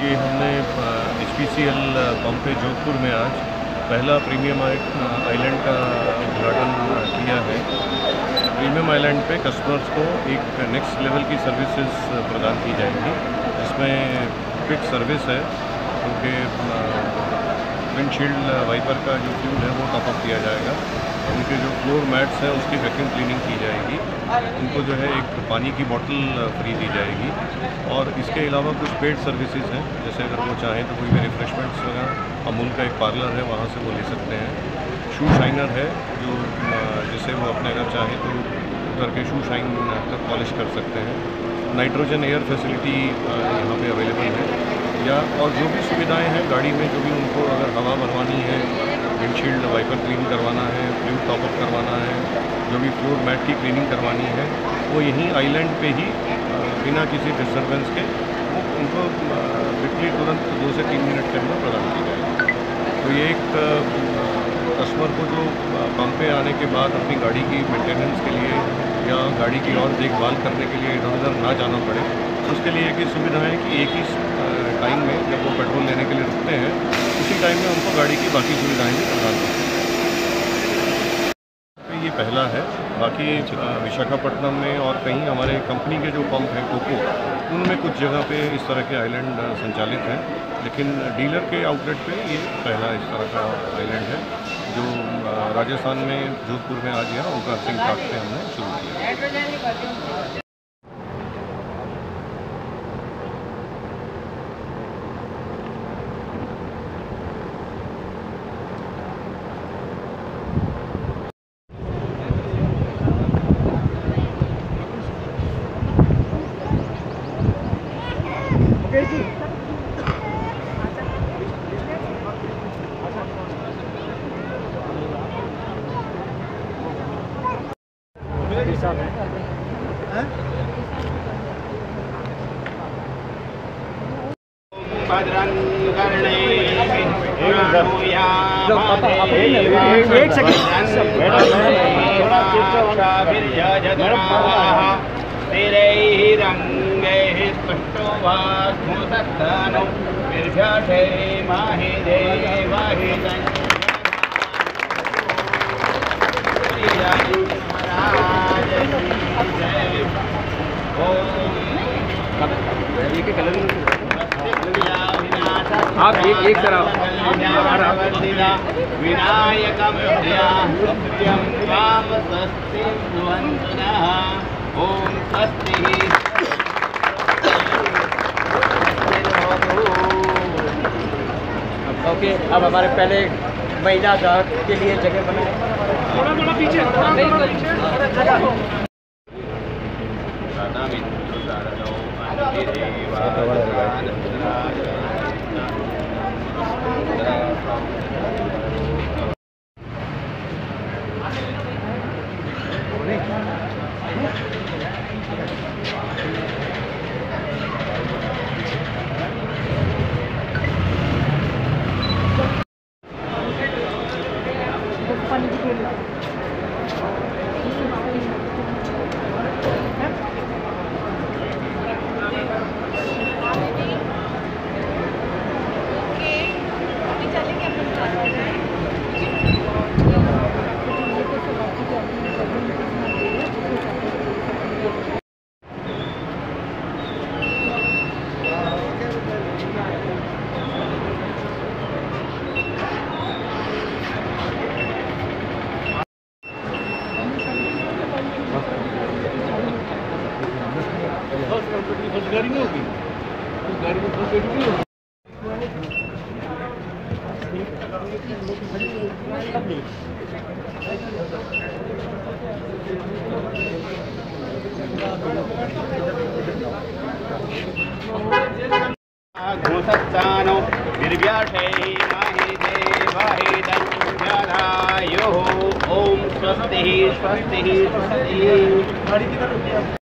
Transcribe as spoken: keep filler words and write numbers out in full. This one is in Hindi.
ये हमने H P C L pump Jodhpur में आज पहला प्रीमियम आइलैंड का उद्घाटन किया है। प्रीमियम आइलैंड पे कस्टमर्स को एक नेक्स्ट लेवल की सर्विसेज प्रदान की जाएंगी, जिसमें क्विक सर्विस है, उनके विंडशील्ड वाइपर का जो फ्लूइड है वो टॉपअप किया जाएगा, उनके जो फ्लोर मैट्स हैं उसकी वैक्यूम क्लीनिंग की जाएगी, उनको जो है एक पानी की बोतल फ्री दी जाएगी। और इसके अलावा कुछ पेड सर्विसेज हैं, जैसे अगर वो चाहें तो कोई भी रिफ्रेशमेंट्स वगैरह, अमूल का एक पार्लर है वहाँ से वो ले सकते हैं। शू शाइनर है जो जैसे वो अपने अगर चाहें तो उतर के शू शाइन तक पॉलिश कर सकते हैं। नाइट्रोजन एयर फैसिलिटी यहाँ पे अवेलेबल है, या और जो भी सुविधाएं हैं गाड़ी में, जो भी उनको अगर हवा भरवानी है, विंडशील्ड वाइपर क्लीन करवाना है, फ्लूइड टॉपअप करवाना है, जो भी फ्लोर मैट की क्लीनिंग करवानी है, वो यहीं आइलैंड पे ही बिना किसी डिस्टर्बेंस के वो उनको बिजली तुरंत दो से तीन मिनट के अंदर प्रदान की जाएगी। तो ये एक कस्टमर को जो पंप पे आने के बाद अपनी गाड़ी की मेंटेनेंस के लिए या गाड़ी की और देखभाल करने के लिए इधर उधर ना जाना पड़े, उसके लिए एक ही सुविधा है कि एक ही टाइम में जब वो पेट्रोल लेने के लिए रुकते हैं, उसी टाइम में उनको गाड़ी की बाकी सुविधाएं भी प्रदान करते हैं। ये पहला है, बाकी विशाखापट्टनम में और कहीं हमारे कंपनी के जो पंप हैं कोको, उनमें कुछ जगह पे इस तरह के आइलैंड संचालित हैं, लेकिन डीलर के आउटलेट पे ये पहला इस तरह का आइलैंड है जो राजस्थान में जोधपुर में आज यहाँ ओंकार सिंह घाट पे हमने शुरू किया। एक सेकंड आप एक एक तरह विनायकम सत्यम काम स्वस्ति ओम स्वस्ति। ओके, अब हमारे पहले महिला गार्ड के लिए जगह बनाए, थोड़ा थोड़ा पीछे, थोड़ा थोड़ा पीछे। गाड़ी नहीं होगी, गाड़ी में नहीं होगी। घोषस्थानो निर्व्याठे माहि देवाहि दंजनायो ओम स्वस्ति स्वस्ति स्वस्ति।